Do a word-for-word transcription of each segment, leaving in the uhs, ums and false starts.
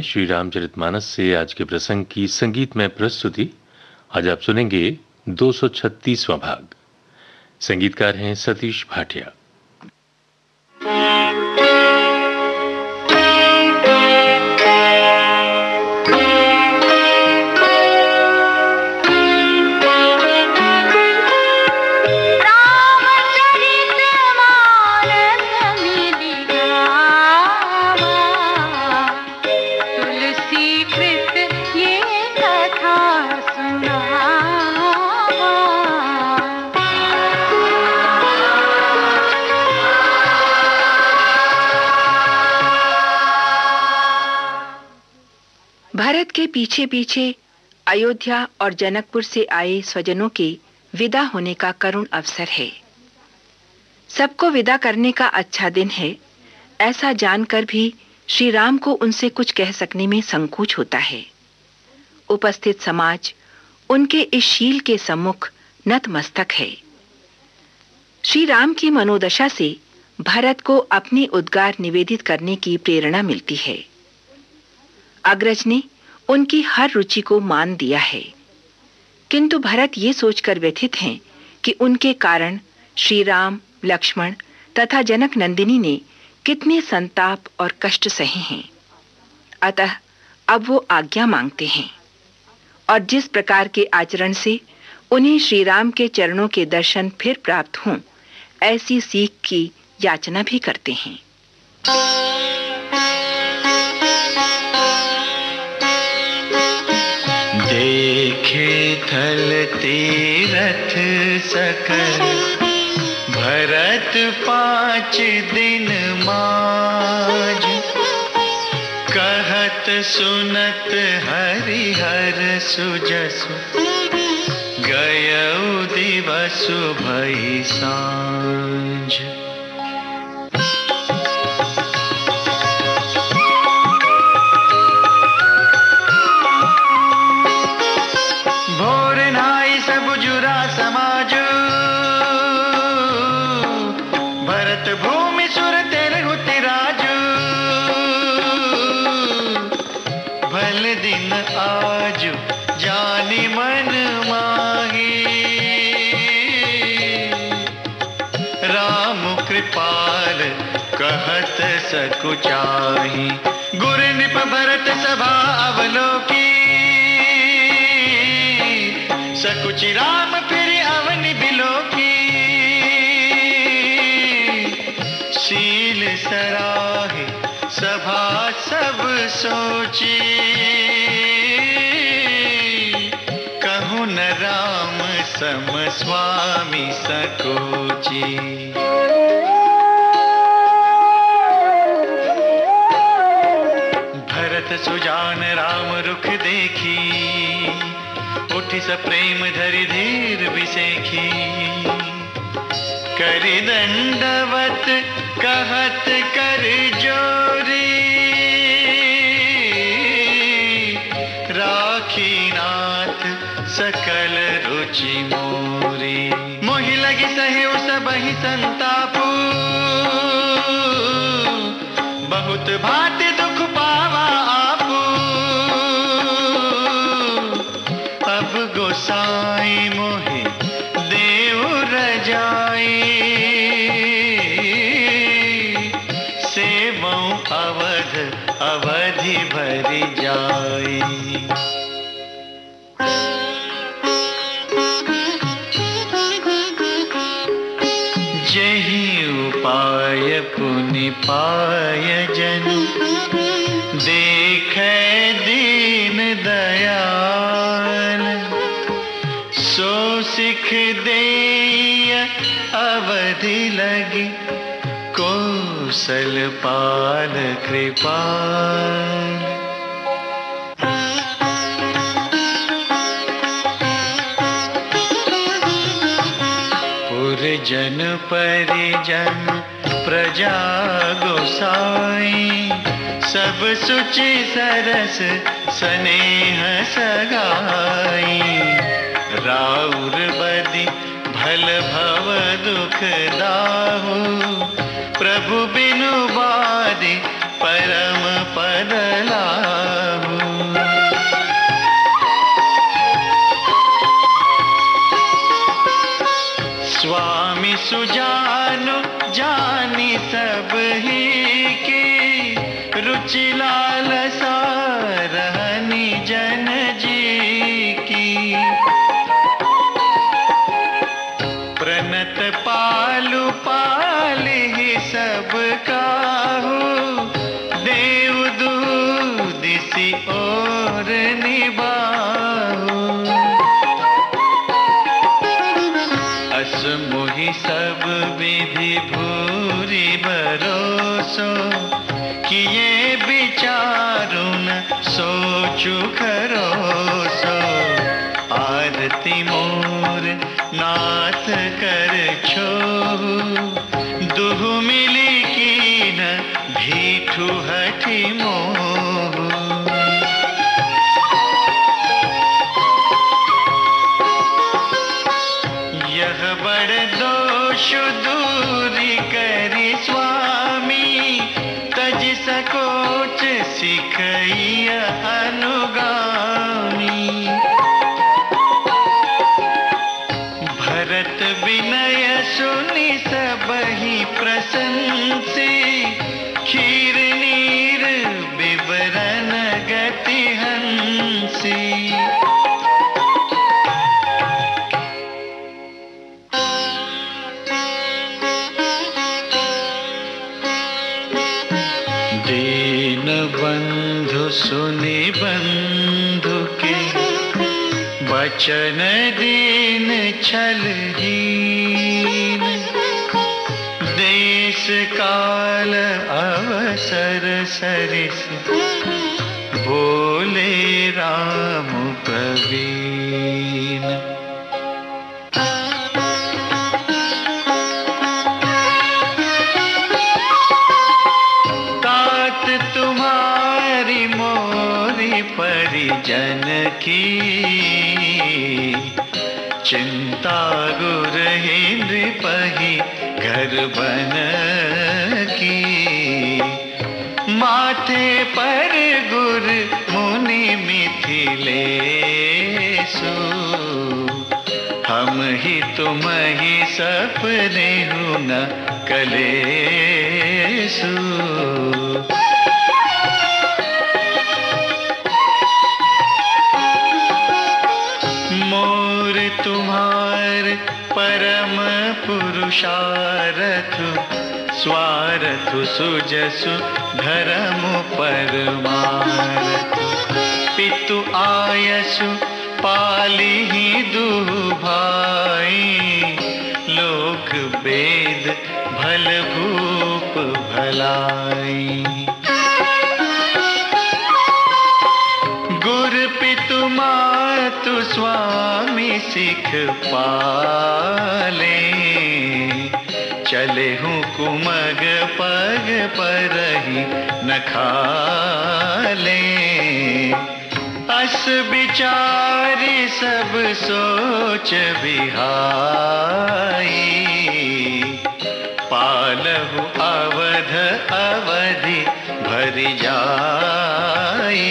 श्री रामचरितमानस से आज के प्रसंग की संगीतमय प्रस्तुति। आज आप सुनेंगे दो सौ छत्तीसवां भाग। संगीतकार हैं सतीश भाटिया। भरत के पीछे पीछे अयोध्या और जनकपुर से आए स्वजनों के विदा होने का करुण अवसर है। सबको विदा करने का अच्छा दिन है, ऐसा जानकर भी श्री राम को उनसे कुछ कह सकने में संकोच होता है। उपस्थित समाज उनके इस शील के सम्मुख नतमस्तक है। श्री राम की मनोदशा से भरत को अपनी उद्गार निवेदित करने की प्रेरणा मिलती है। अग्रज ने उनकी हर रुचि को मान दिया है, किंतु भरत ये सोचकर व्यथित हैं कि उनके कारण श्री राम, लक्ष्मण तथा जनक नंदिनी ने कितने संताप और कष्ट सहे हैं। अतः अब वो आज्ञा मांगते हैं और जिस प्रकार के आचरण से उन्हें श्री राम के चरणों के दर्शन फिर प्राप्त हों, ऐसी सीख की याचना भी करते हैं। देखे थल तीरथ सकल, भरत पाँच दिन माज। कहत सुनत हरिहर सुजसु, गयउ दिवसु भई सांझ। दिन आज जानी मन माही, राम कृपाल कहत सकुचाही। गुर निप भरत सभा अवलोकी, सकुचि राम फिर अवनि बिलोकी। शील सराहे सभा सब सोची, कहूँ न राम सम स्वामी सकोची। भरत सुजान राम रुख देखी, उठि स प्रेम धरि धीर बिसेखी। करि दंडवत कहत कर जोरी, राखीनाथ सकल रुचि मोरी। मोहि लगी सहे सबहि संतापू, बहुत भांति दुख पावा आपू। अब गोसाई मोहि देव रजाई, सेवऊं अवध अवधि भरि जाई। जहि उपाय पुनि पाय जन, देखे दीन दयाल। सो सिख देय अवधि लगी, कौशल पाल कृपाल। पुरजन परिजन प्रजा गोसाई, सब सुचि सरस स्नेह सगाई। राउर बदि भल भव दुख दाहु, प्रभु बिनु बादि परम पद लाहु। ओर निभाओ। अस मोहि सब विधि भूरि भरोसो, किए विचारु न सोचु खरोसो। आरती मोर नाथ कर छोहु, दुहु मिली कीन भीठु हठि मोहु। यह बड़ दोष दूरी करी स्वामी, तज सकोच सिखैय अनुगामी। भरत विनय सुनि सबहि प्रशंसी, खीर नीर विवरण गति हंसी। दीन बंधु सुनि बंधु के, बचन दीन छलहीन। देश काल अवसर सरिस, बोले राम प्रवीण। तात तुम्हारी मोरी परिजन की, चिंता गुर नृपहि घर बन की। माथे पर गुर मुनि मिथिलेशु, हम ही तुम ही सपने न कलेशु। मोर तुम्हार परम पुरुषार्थ, स्वार्थ सुजसु धर्म परमार्थ। पितु आयसु पालिहि दुहु भाई, लोक वेद भल भूप भलाई। गुर पितु मातु स्वामी सिख पाले, चले हूँ कुमग पग परहि न खाले। अस विचारी सब सोच बिहाई, पालहु अवध अवधि भरि जाई।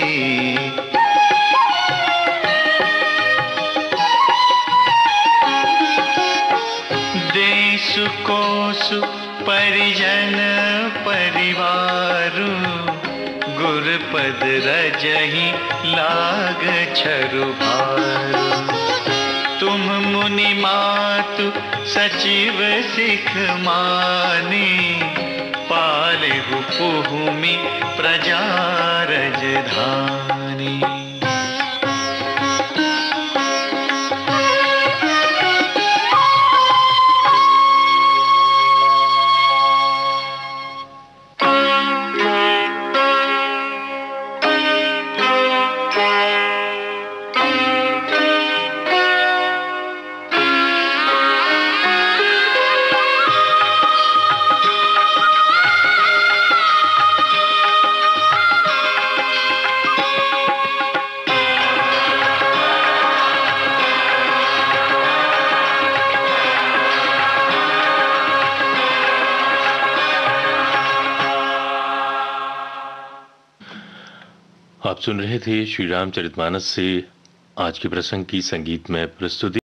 देशु कोसु परिजन परिवारु, गुरपद रजहि लाग छरु भारू। तुम मुनि मातु सचिव सिख मानी, पालेहु पुहुमि प्रजा रजधानी। आप सुन रहे थे श्री रामचरितमानस से आज के प्रसंग की संगीतमय प्रस्तुति।